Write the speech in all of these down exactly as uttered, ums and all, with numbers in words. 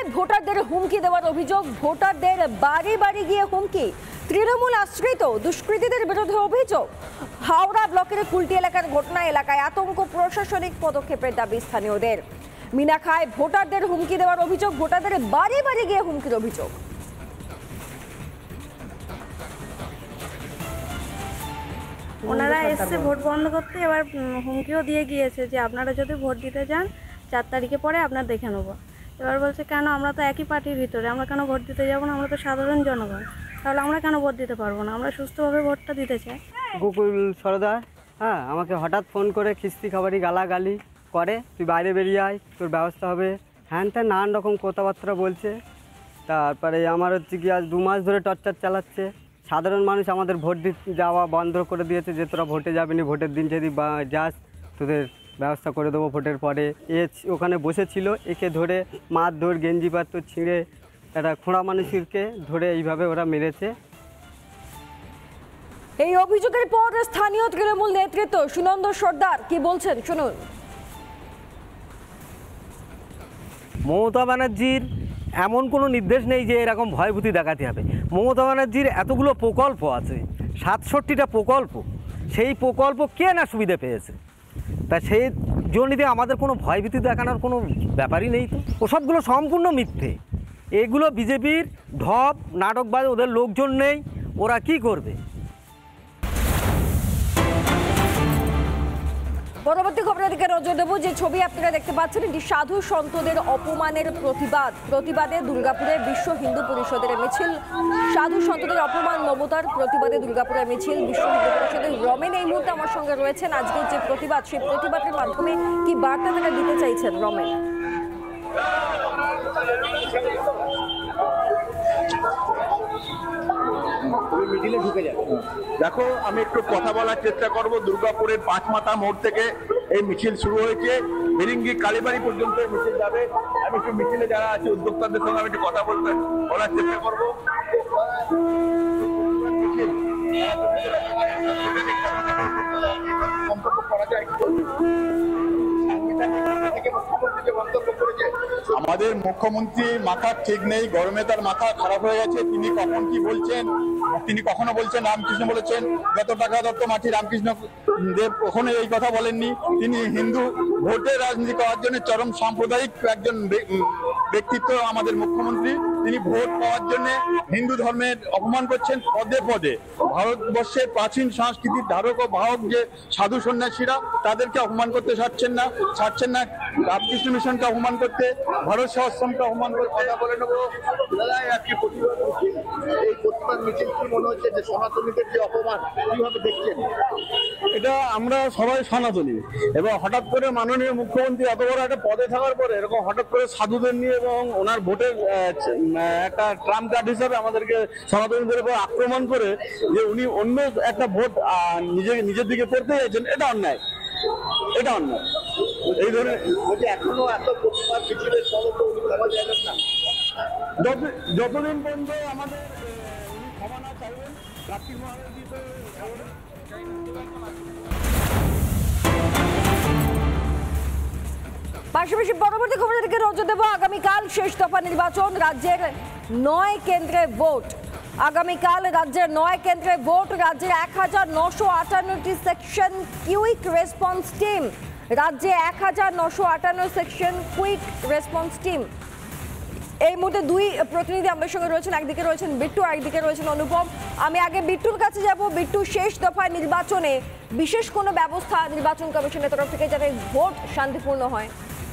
ভোটারদের হুমকি দেওয়ার অভিযোগ, ভোটারদের বাড়ি বাড়ি গিয়ে হুমকি, তৃণমূল আশ্রিত দুষ্কৃতীদের বিরুদ্ধে অভিযোগ। হাওড়া ব্লকের কুলটি এলাকার ঘটনা, এলাকায় আতঙ্ক, প্রশাসনিক পদক্ষেপের দাবি স্থানীয়দের। মিনাখায় ভোটারদের হুমকি দেওয়ার অভিযোগ, ভোটারদের বাড়ি বাড়ি গিয়ে হুমকির অভিযোগ। ওনারা এসছে ভোট বন্ধ করতে, এবার হুমকিও দিয়ে গিয়েছে যে আপনারা যদি ভোট দিতে যান চার তারিখে পরে আপনার দেখে নেবো। এবার বলছে কেন, আমরা তো একই পার্টির ভিতরে, আমরা কেন ভোট দিতে যাবো না, আমরা তো সাধারণ জনগণ, তাহলে আমরা কেন ভোট দিতে পারবো না, আমরা সুস্থভাবে ভোটটা দিতে চাই। গোকুল সরদার হ্যাঁ আমাকে হঠাৎ ফোন করে খিস্তি খাবারি গালাগালি করে, তুই বাইরে বেরিয়ে আয়, তোর ব্যবস্থা হবে, হ্যান ত্যান নানান রকম কথাবার্তা বলছে। তারপরে আমার হচ্ছে কি আজ দু মাস ধরে টর্চার চালাচ্ছে। সাধারণ মানুষ আমাদের ভোট দিতে যাওয়া বন্ধ করে দিয়েছে, যে তোরা ভোটে যাবি না, ভোটের দিন যদি যাস তোদের ব্যবস্থা করে দেবো ভোটের পরে। এ ওখানে বসেছিল, একে ধরে মারধর, গেঞ্জি পাত্র ছিঁড়ে একটা খোঁড়া মানুষকে ধরে এইভাবে ওরা মেরেছে। এই অভিযোগের পর স্থানীয় তৃণমূল নেতৃত্ব সুনন্দ সর্দার কি বলছেন শুনুন। মমতা ব্যানার্জির এমন কোনো নির্দেশ নেই যে এরকম ভয়ভীতি দেখাতে হবে। মমতা ব্যানার্জির এতগুলো প্রকল্প আছে, সাতষট্টিটা প্রকল্প, সেই প্রকল্প কে না সুবিধা পেয়েছে, তা সেই জন্যে আমাদের কোনো ভয়ভীতি দেখানোর কোনো ব্যাপারই নেই। তো ওসবগুলো সম্পূর্ণ মিথ্যে, এগুলো বিজেপির ঢপ নাটকবাজ, ওদের লোকজন নেই, ওরা কি করবে। পরবর্তী খবরের দিকে নজর দেব। যে ছবি আপনারা দেখতে পাচ্ছেন, এটি সাধু সন্তদের অপমানের প্রতিবাদ। প্রতিবাদে দুর্গাপুরে বিশ্ব হিন্দু পরিষদের মিছিল। সাধু সন্তদের অপমান মমতার প্রতিবাদে দুর্গাপুরে মিছিল। বিশ্ব হিন্দু পরিষদের রমেন এই মুহূর্তে আমার সঙ্গে রয়েছেন। আজকের যে প্রতিবাদ, সেই প্রতিবাদের মাধ্যমে কি বার্তা তারা দিতে চাইছেন রমেন? দেখো, আমি একটু কথা বলার চেষ্টা করব। দুর্গাপুরের পাঁচ মাথা মোড় থেকে এই মিছিল শুরু হয়েছে, ফিরিঙ্গি কালীবাড়ি পর্যন্ত মিছিল যাবে। আমি একটু মিছিলে যারা আছে উদ্যোক্তাদের সঙ্গে আমি একটু কথা বলতে বলার চেষ্টা করবো। মন্তব্য করা যায়, আমাদের মুখ্যমন্ত্রী মাথার ঠিক নেই, গরমে তার মাথা খারাপ হয়ে গেছে। তিনি কখন কি বলছেন, তিনি কখনো বলছেন রামকৃষ্ণ বলেছেন, যত টাকা দত্ত মাটি, রামকৃষ্ণ দেব কখনো এই কথা বলেননি। তিনি হিন্দু ভোটে রাজনীতি করার জন্য চরম সাম্প্রদায়িক একজন ব্যক্তিত্ব আমাদের মুখ্যমন্ত্রী। তিনি ভোট পাওয়ার জন্য হিন্দু ধর্মের অপমান করছেন পদে পদে। ভারতবর্ষের প্রাচীন সংস্কৃতির ধারক ও বাহক যে সাধু সন্ন্যাসীরা, তাদেরকে অপমান করতে ছাড়ছেন না ছাড়ছেন না রামকৃষ্ণ মিশনকে অপমান করতে, ভারত সহাশ্রমকে অপমান করে কথা বলে নেবো। আজকে প্রতিবাদ মিছিল, এই প্রতিবাদ মিছিল কি মনে হচ্ছে যে সনাতনীদের যে অপমান, কিভাবে দেখছেন? এটা আমরা সবাই সনাতনী, এবং হঠাৎ করে মাননীয় মুখ্যমন্ত্রী এত বড় একটা পদে থাকার পরে এরকম হঠাৎ করে সাধুদের নিয়ে এবং ওনার ভোটের একটা ট্রাম্প কার্ড হিসাবে আমাদেরকে সনাতনীদের উপর আক্রমণ করে যে উনি অন্য একটা ভোট নিজের নিজের দিকে করতে চাইছেন, এটা অন্যায়, এটা অন্যায়। এই ধরনের এখনো এত প্রতিবাদ মিছিলের ক্ষমা যাবেন না, যতদিন পর্যন্ত আমাদের উনি ক্ষমা না চাইবেন। কার্তিক মহারাজ পাশাপাশি পরবর্তী খবরের দিকে নজর দেব। আগামীকাল শেষ দফা নির্বাচন, রাজ্যের নয় কেন্দ্রে ভোট। আগামীকাল রাজ্যের নয় কেন্দ্রে ভোট। রাজ্যের এক হাজার নশো আটান্নটি সেকশন কুইক রেসপন্স টিম। রাজ্যে এক হাজার নশো আটান্ন সেকশন কুইক রেসপন্স টিম। এই মুহূর্তে দুই প্রতিনিধি আমাদের সঙ্গে রয়েছেন, একদিকে রয়েছেন বিট্টু, একদিকে রয়েছেন অনুপম। আমি আগে বিট্টুর কাছে যাব। বিট্টু, শেষ দফায় নির্বাচনে বিশেষ কোনো ব্যবস্থা নির্বাচন কমিশনের তরফ থেকে যাতে ভোট শান্তিপূর্ণ হয়?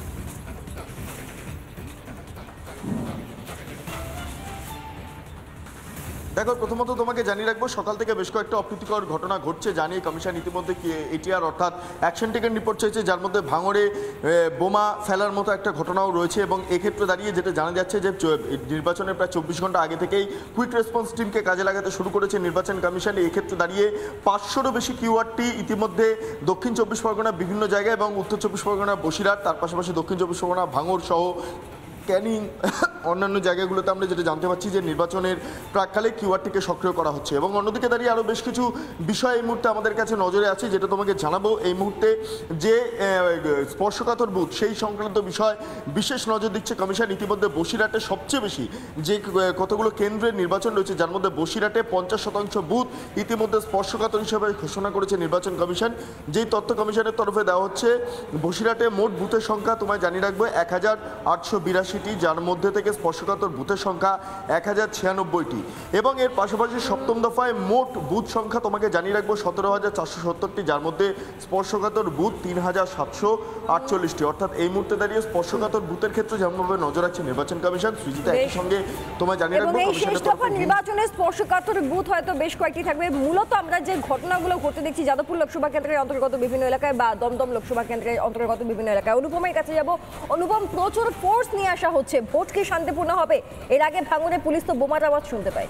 দেখো, প্রথমত তোমাকে জানিয়ে রাখবো, সকাল থেকে বেশ কয়েকটা অপ্রীতিকর ঘটনা ঘটছে জানিয়ে কমিশন ইতিমধ্যে এটিআর অর্থাৎ অ্যাকশন টেকেন রিপোর্ট চেয়েছে, যার মধ্যে ভাঙড়ে বোমা ফেলার মতো একটা ঘটনাও রয়েছে। এবং এক্ষেত্রে দাঁড়িয়ে যেটা জানা যাচ্ছে যে নির্বাচনের প্রায় চব্বিশ ঘন্টা আগে থেকেই কুইক রেসপন্স টিমকে কাজে লাগাতে শুরু করেছে নির্বাচন কমিশন। এক্ষেত্রে দাঁড়িয়ে পাঁচশোরও বেশি কিউআরটি ইতিমধ্যে দক্ষিণ চব্বিশ পরগনা বিভিন্ন জায়গায় এবং উত্তর চব্বিশ পরগনা বসিরহাট, তার পাশাপাশি দক্ষিণ চব্বিশ পরগনা ভাঙড় সহ ক্যানিং অন্যান্য জায়গাগুলোতে আমরা যেটা জানতে পারছি যে নির্বাচনের প্রাককালে কিউআরটিকে সক্রিয় করা হচ্ছে। এবং অন্যদিকে দাঁড়িয়ে আরও বেশ কিছু বিষয় এই মুহূর্তে আমাদের কাছে নজরে আছে, যেটা তোমাকে জানাবো। এই মুহূর্তে যে স্পর্শকাতর বুথ সেই সংক্রান্ত বিষয় বিশেষ নজর দিচ্ছে কমিশন। ইতিমধ্যে বসিরহাটে সবচেয়ে বেশি যে কতগুলো কেন্দ্রের নির্বাচন রয়েছে, যার মধ্যে বসিরহাটে পঞ্চাশ শতাংশ বুথ ইতিমধ্যে স্পর্শকাতর হিসেবে ঘোষণা করেছে নির্বাচন কমিশন। যেই তথ্য কমিশনের তরফে দেওয়া হচ্ছে, বসিরহাটে মোট বুথের সংখ্যা তোমায় জানিয়ে রাখবো এক হাজার আটশো বিরাশিটি, যার মধ্যে থেকে স্পর্শকাতর বুথের সংখ্যা এক হাজার ছিয়ানব্বইটি। এবং এর পাশাপাশি সপ্তম দফায় মোট বুথ সংখ্যা তোমাকে জানিয়ে রাখবো সতেরো হাজার চারশো সত্তরটি, যার মধ্যে স্পর্শকাতর বুথ তিন হাজার সাতশো আটচল্লিশটি। অর্থাৎ এই মুহূর্তে দাঁড়িয়ে স্পর্শকাতর বুথের ক্ষেত্রে যেমনভাবে নজর রাখছে নির্বাচন কমিশন, সৃজিতা একই সঙ্গে তোমায় জানিয়ে রাখবো নির্বাচনের স্পর্শকাতর বুথ হয়তো বেশ কয়েকটি থাকবে। মূলত আমরা যে ঘটনাগুলো ঘটতে দেখছি যাদবপুর লোকসভা কেন্দ্রের অন্তর্গত বিভিন্ন এলাকায় বা দমদম লোকসভা কেন্দ্রের অন্তর্গত বিভিন্ন এলাকায়। অনুপমের কাছে যাব। অনুপম, প্রচুর ফোর্স নিয়ে আসা হচ্ছে, ভোট কি শান্তিপূর্ণ হবে? এর আগে ভাঙড়ে পুলিশ তো বোমার আওয়াজ শুনতে পায়।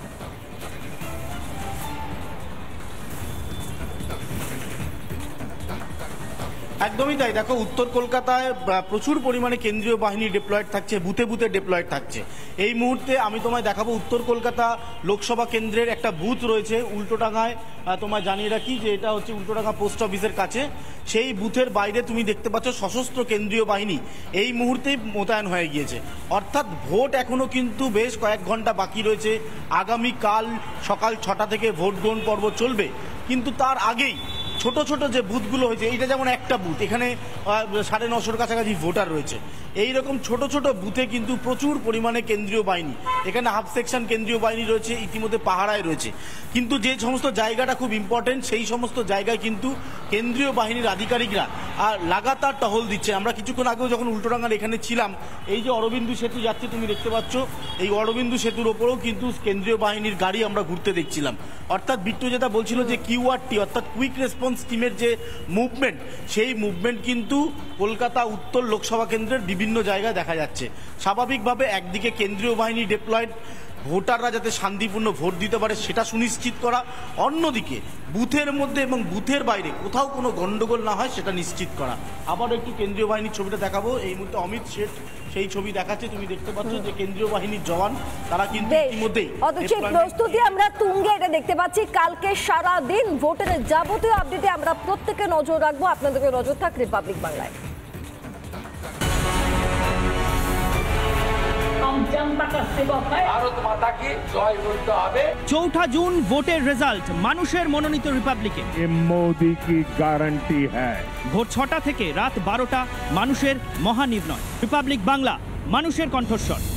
একদমই তাই। দেখো, উত্তর কলকাতায় প্রচুর পরিমাণে কেন্দ্রীয় বাহিনী ডিপ্লয়েড থাকছে, বুথে বুথে ডিপ্লয়েড থাকছে। এই মুহূর্তে আমি তোমায় দেখাবো উত্তর কলকাতা লোকসভা কেন্দ্রের একটা বুথ রয়েছে উল্টোডাঙ্গায়। তোমায় জানিয়ে রাখি যে এটা হচ্ছে উল্টোডাঙ্গা পোস্ট অফিসের কাছে। সেই বুথের বাইরে তুমি দেখতে পাচ্ছ সশস্ত্র কেন্দ্রীয় বাহিনী এই মুহূর্তেই মোতায়েন হয়ে গিয়েছে। অর্থাৎ ভোট এখনো কিন্তু বেশ কয়েক ঘন্টা বাকি রয়েছে। আগামীকাল সকাল ছটা থেকে ভোট গ্রহণ পর্ব চলবে, কিন্তু তার আগেই ছোট ছোট যে বুথগুলো হয়েছে, এইটা যেমন একটা বুথ, এখানে সাড়ে নশোর কাছাকাছি ভোটার রয়েছে। এই রকম ছোট ছোট বুথে কিন্তু প্রচুর পরিমাণে কেন্দ্রীয় বাহিনী, এখানে হাফ সেকশন কেন্দ্রীয় বাহিনী রয়েছে, ইতিমধ্যে পাহারায় রয়েছে। কিন্তু যে সমস্ত জায়গাটা খুব ইম্পর্টেন্ট, সেই সমস্ত জায়গায় কিন্তু কেন্দ্রীয় বাহিনীর আধিকারিকরা আর লাগাতার টহল দিচ্ছে। আমরা কিছুক্ষণ আগেও যখন উল্টোডাঙ্গার এখানে ছিলাম, এই যে অরবিন্দু সেতু যাচ্ছে তুমি দেখতে পাচ্ছ, এই অরবিন্দু সেতুর ওপরেও কিন্তু কেন্দ্রীয় বাহিনীর গাড়ি আমরা ঘুরতে দেখছিলাম। অর্থাৎ বিট্টু যেটা বলছিল যে কিউআরটি অর্থাৎ কুইক রেসপন্স টিমের যে মুভমেন্ট, সেই মুভমেন্ট কিন্তু কলকাতা উত্তর লোকসভা কেন্দ্রের বিভিন্ন জায়গায় দেখা যাচ্ছে। স্বাভাবিকভাবে একদিকে কেন্দ্রীয় বাহিনী ডিপ্লয়েড, ভোটাররা যাতে শান্তিপূর্ণ ভোট দিতে পারে সেটা সুনিশ্চিত করা, অন্যদিকে বুথের মধ্যে এবং বুথের বাইরে কোথাও কোনো গন্ডগোল না হয় সেটা নিশ্চিত করা। আবারও একটু কেন্দ্রীয় বাহিনীর ছবিটা দেখাবো। এই মুহূর্তে অমিত শেঠ সেই ছবি দেখাচ্ছে, তুমি দেখতে পাচ্ছ যে কেন্দ্রীয় বাহিনীর জওয়ান তারা কিন্তু ইতিমধ্যেই প্রস্তুতি আমরা তুঙ্গে এটা দেখতে পাচ্ছি। কালকে সারা দিন ভোটের যাবতীয় আপডেটে আমরা প্রত্যেকে নজর রাখবো। আপনাদেরকে নজর থাক রিপাবলিক বাংলায়। चौथा जून वोटर रिजल्ट মানুষের মনোনীত রিপাবলিকে मोदी की गारंटी है। ভোর ছটা থেকে রাত বারোটা মানুষের মহানির্ণয়। রিপাবলিক বাংলা, মানুষের কণ্ঠস্বর।